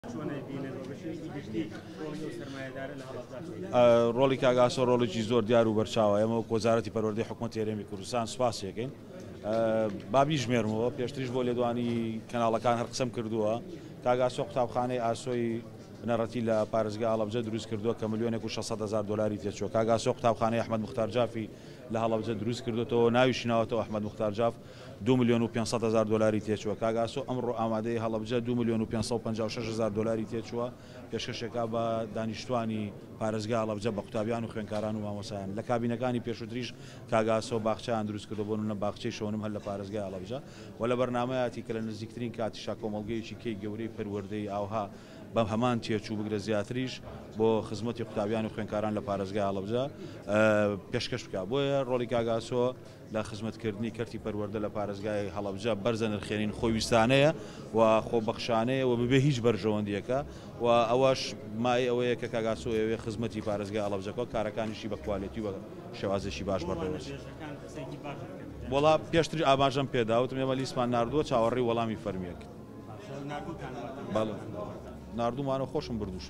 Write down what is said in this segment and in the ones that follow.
ڕۆڵی کاگاسۆ ڕۆڵێکی زۆر دیار و بەرچاوە. ئێمە وەزارەتی پەروەردەی حکوومەتی هەرێمی کوردستان سوپاسیەکەین. بابی ژمێرمەوە پێشتریش بۆ لێدوانی کەناڵەکان هەر قسەم کردووە. کاگاسۆ قوتابخانەی ئاسۆی بنەڕەتی لە پارێزگای هەڵەبجە دروست کردووە کە $1,600,000 تێچووە. کاگاسۆ قوتابخانەی ئەحمەد موختار جافی لە هەڵەبجە دروست کردوێتەوە، ناویشی ناوەتەوە ئەحمەد موختار جاف، $2,500,000 تێچووە. کاگاسۆ ئەمڕۆ ئامادەی هەڵەبجە $2,556,000 تێچووە، پێشکەشێکا بە دانیشتوانی پارێزگای هەڵەبجە بە قوتابیان و خوێندکاران و مامۆسایان. لە کابینەکانی پێشووتریش کاگاسۆ باخچەیان دروست کردو بۆ نمونە باخچەی شەونم هەر لە پارێزگای هەڵەبجە و لە بەرنامەیەتی کە لە نزیکترین کاتیشا کۆمەڵگەیەکی کەی گەورەی پەروەردەی ئاوها بەم هەمان تێچوو بگرە زیاتریش بۆ خزمەتی قوتابیان و خوێندکاران لە پارێزگای هەڵەبجە پێشکەش بکات. بۆیە ڕۆڵی کاگاسۆ لە خزمەتکردنی کەرتی پەروەردە لە پارێزگای هەڵەبجە بەرزە نرخێنین خۆویستانەیە و خۆبەخشانەیە و ببێ هیچ بەرژەوەندیەکە و ئەوەش مای ئەوەیە کە کاگاسۆ ئەوێ خزمەتی پارێزگای هەڵەبجەکە کارەکانیشی بە کواڵێتی و شێوازێکی باش بەڕێوەچ. وەڵا پێشتری ئاماژەم پێداوتم ئێمە لیسمان ناردووە چاوەڕێی وەڵامی فەرمیەک. بەڵێ ناردوومانە خۆشم بردوش.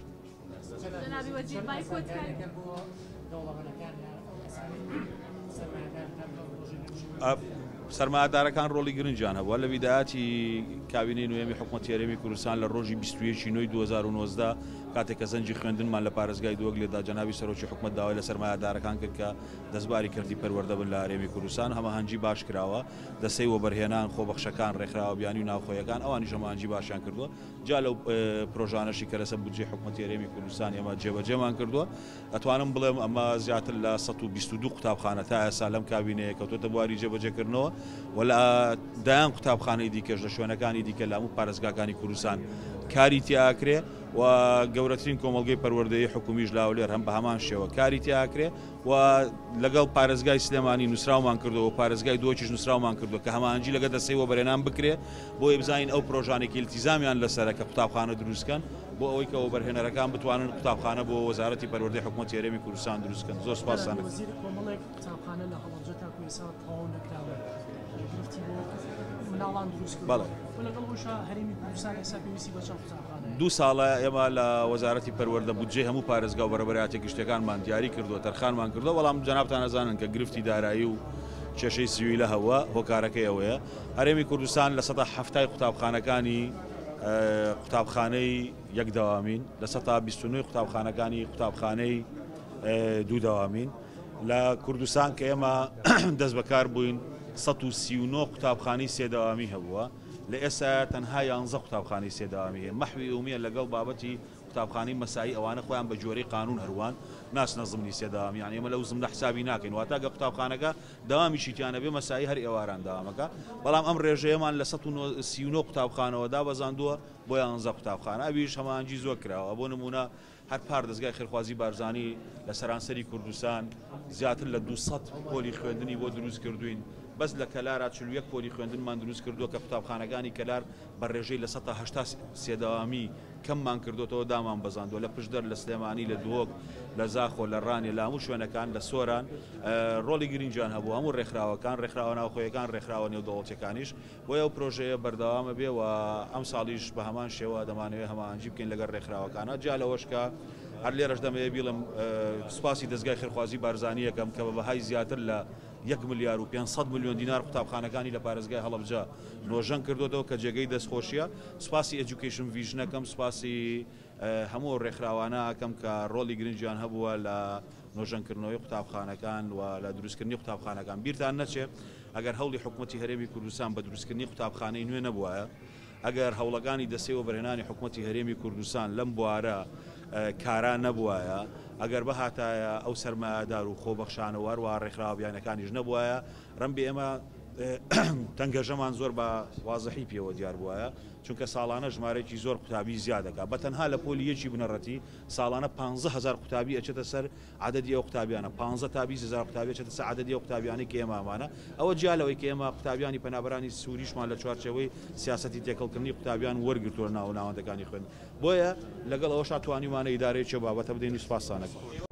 سەرمایەدارەکان ڕۆڵی گرنگیان هەبووە لە بیداەتی کابینەی نوێمی حکوومەتی هەرێمی کوردستان لە ڕۆژی 21/9/2019 کاتێک کە زەنجی خوێندنمان لە پارێزگای دووەک لێدا جەنابی سەرۆکی حکوومەت داوای لە سەرمایەدارەکان کرد کە دەستباری کردی پەروەردە بن لە هەرێمی کوردستان. هەماهەنگی باش کراوە، دەسەی وەبەرهێنان خۆبەخشەکان ڕێکخراوە بیانی و ناوخۆیەکان ئەوانیش هەماهەنگی باشیان کردووە. جا لەو پرۆژانەشی کە لەسەر بودجێ حکوومەتی هەرێمی کوردستان ئێمە جێبەجێمان کردووە. ئەتوانم بڵێم ئەمە زیاتر لە 122 قوتابخانە تا ئێستا لەم کابینەیە کەوتوتە بواری جێبەجێکردنەوە و لە دایان قوتابخانەی دیکەش لە شوێنەکانی دیکە لە هەموو پارێزگاکانی کوردستان کاری تیاکرێ و گەورەترین کۆمەڵگەی پەروەردەیی حکومیش لاولێر هەم بە هەمان شێوە کاری تیاکرێ و لەگەڵ پارێزگای سلێمانی نووسراومان کردەوە و پارێزگای دووەکیش نووسراومان کردووە کە هەمانجی لەگە دەسەی وەبەرهێنان بکرێ بۆ بزانین ئەو پرۆژانێکی التیزامیان لەسەرە کە قوتابخانە دروستکەن بۆ ئەوەی کە وەبەرهێنەرەکان بتوانن قوتابخانە بۆ وەزارەتی پەروەردەی حکوومەتی هەرێمی کوردستان دروستکەن. زۆر سوپاسان. دوو ساڵە ئێمە لە وەزارەتی پەروەردە بودجێ هەموو پارێزگا و بەرەبەراتێکی شتەکانمان دیاری کردووە، تەرخانمان کردووە، بەڵام جەنابتان ئەزانن کە گرفتی دارایی و کێشەی سوی لە هەوە هۆکارەکەی ئەوەیە. هەرێمی کوردستان لە 170 قوتابخانەکانی قوتابخانەی یەک دەوامین، لە 129 قوتابخانەکانی قوتابخانەی دوو دەوامین. لە کوردستان کە ئێمە دەست بەکار بووین 139 قوتابخانەی سێدەوامی هەبووە، لە ئێستا تەنها 11 قوتابخانەی سێدەوامی هەیە. مەحوی ئەومیە لەگەڵ بابەتی قوتابخانەی مەسایی ئەوانە خۆیان بە جۆرەی قانون هەروان ناچنە زمنی سێدەوامی، یعنی ئێمە لەو زمنە حسابی ناکەین، واتە گە قوتابخانەکە داوامیشی تیانە بێ مەسایی هەر ئێواران داوامەکە. بەڵام ئەم ڕێژەیەمان لە 139 قوتابخانەوە دابەزاندووە بۆ 11 قوتابخانە. ئەویش هەمانجی زۆر کراوە. بۆ نمونە هەر پار دەستگای خێرخوازی بارزانی لە سەرانسەری کوردستان زیاتر لە 200 پۆلی خوێندنی بۆ دروست کردوین. بەس لە کەلارا 41 پۆلی خوێندنمان دروست کردووە کە قوتابخانەکانی کەلار بەڕێژەی لە 180 سێدەوامی کەممان کردوەوە دامان بەزاندووە. لە پشدەر، لە سلێمانی، لە دووەک، لە زاخۆ، لە ڕانێ، لە هەموو شوێنەکان، لە سۆران ڕۆڵی گرنگیان هەبوو. هەموو ڕێکخراوەکان، ڕێکخراوە ناوخۆیەکان، ڕێکخراوە نێودەوڵەتیەکانیش بۆ ئەو پرۆژەیە بەردەوامە بێ و ئەم ساڵیش بە هەمان شێوە دەمانەوێت هەمانجی بکەین لەگەڵ ڕێکخراوەکانە. جا لەوەشکە هەر لێرەش دەمەوێت بیڵم سوپاسی دەستگای خێرخوازی بارزانی یەکەم کە بە بەهای زیاتر لە 1,500,000,000 دینار قوتابخانەکانی لە پارێزگای هەڵەبجە نۆژەن کردوەوە کە جێگەی دەستخۆشیە. سوپاسی ئەجوکیشن ڤیژنەکەم، سوپاسی هەموو ڕێکخراوانە ئەکەم کە ڕۆڵی گرنگیان هەبووە لە نۆژەنکردنەوەی قوتابخانەکان و لە دروستکردنی قوتابخانەکان. بیرتان نەچێت ئەگەر هەوڵی حکوومەتی هەرێمی کوردستان بە دروستکردنی قوتابخانەی نوێ نەبووایە، ئەگەر هەوڵەکانی دەسەی وەبەرهێنانی حکوومەتی هەرێمی کوردستان لەم بوارە کاران نەبووایە، ئەگەر بەهاتایە ئەو سەرمایەدار و خۆبەخشانەوە هەروە ڕێکخراوەکانیش نەبووایە، ڕەنبێ ئێمە تەنگەژەمان زۆر بە وازەحی پێوە دیار بووایە، چونکە ساڵانە ژمارەیەکی زۆر قوتابی زیاد دەکات. بە تەنها لە پۆلی یەکی بنەڕەتی ساڵانە 15,000 قوتابی ئەچێتە سەر عەدەدی ئەو قوتابیانە، 15 تا 20,000 قوتابی ئەچێتە سەر عەدەدی ئەو قوتابیانی کە ئێمە ئەمانە. ئەوە جیالەوەی کە ئێمە قوتابیانی پەنابەرانی سووریشمان لە چوارچێوەی سیاسەتی تێکەڵکردنی قوتابیان وەرگرتووە ناوەندەکانی خوێن. بۆیە لەگەڵ ئەوەش توانیمانە ئیدارەیەکی بابەتە بدەین و سوپاسانەکەین.